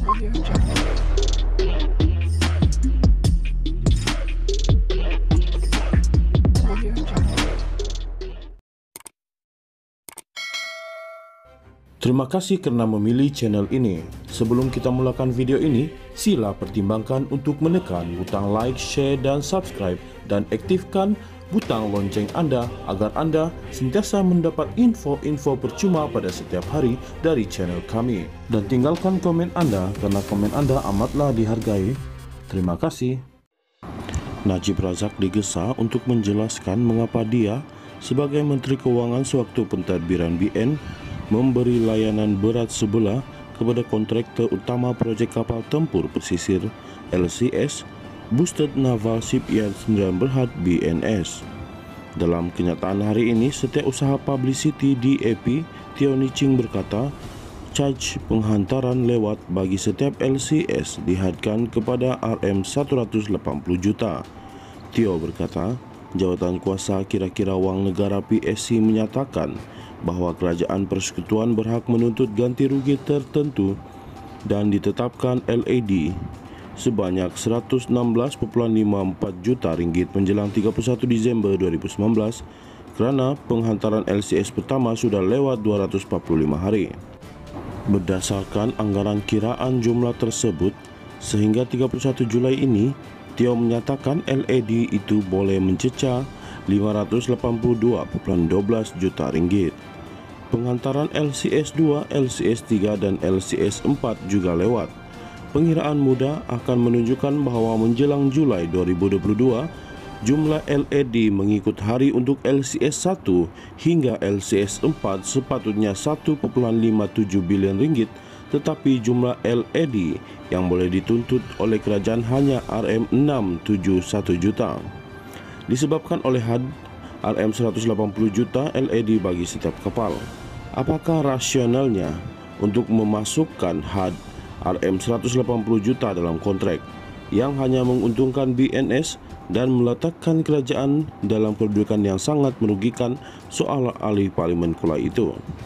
Terima kasih karena memilih channel ini. Sebelum kita mulakan video ini, sila pertimbangkan untuk menekan butang like, share, dan subscribe, dan aktifkan butang lonceng Anda agar Anda sentiasa mendapat info-info percuma pada setiap hari dari channel kami. Dan tinggalkan komen Anda karena komen Anda amatlah dihargai. Terima kasih. Najib Razak digesa untuk menjelaskan mengapa dia sebagai Menteri Keuangan sewaktu pentadbiran BN memberi layanan berat sebelah kepada kontraktor utama proyek kapal tempur pesisir LCS Boosted Naval Shipyard 9 Berhad BNS. Dalam kenyataan hari ini, Setiausaha Publicity DAP Tio Nicing berkata, charge penghantaran lewat bagi setiap LCS dihadkan kepada RM 180 juta. Tio berkata, jawatan kuasa kira-kira wang negara PSC menyatakan bahwa kerajaan persekutuan berhak menuntut ganti rugi tertentu dan ditetapkan LAD sebanyak 116,54 juta ringgit menjelang 31 Disember 2019 kerana penghantaran LCS pertama sudah lewat 245 hari. Berdasarkan anggaran kiraan jumlah tersebut, sehingga 31 Julai ini, Tio menyatakan LAD itu boleh mencecah 582,12 juta ringgit. Penghantaran LCS 2, LCS 3 dan LCS 4 juga lewat. Pengiraan mudah akan menunjukkan bahwa menjelang Julai 2022, jumlah LAD mengikut hari untuk LCS 1 hingga LCS 4 sepatutnya 1,57 bilion ringgit, tetapi jumlah LAD yang boleh dituntut oleh kerajaan hanya RM671 juta. Disebabkan oleh had RM 180 juta LAD bagi setiap kapal. Apakah rasionalnya untuk memasukkan had RM 180 juta dalam kontrak yang hanya menguntungkan BNS dan meletakkan kerajaan dalam kedudukan yang sangat merugikan soal ahli Parlimen Kuala itu?